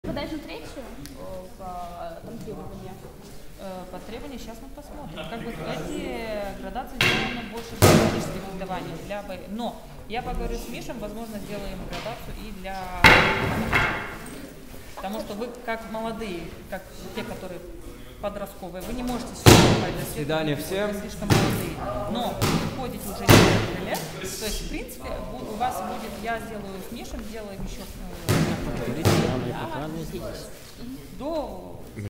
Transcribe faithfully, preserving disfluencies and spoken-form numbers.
Подать на третью по там, требования? По требованию сейчас мы посмотрим. Как бы эти градации сделаны больше для физических фехтований, для бо... Но я поговорю с Мишем, возможно, сделаем градацию и для... Потому что вы как молодые, как те, которые подростковые, вы не можете сейчас попасть до свидания всем. Слишком молодые. Но вы ходите уже несколько лет, то есть, в принципе, у вас будет, я сделаю с Мишем, сделаем еще до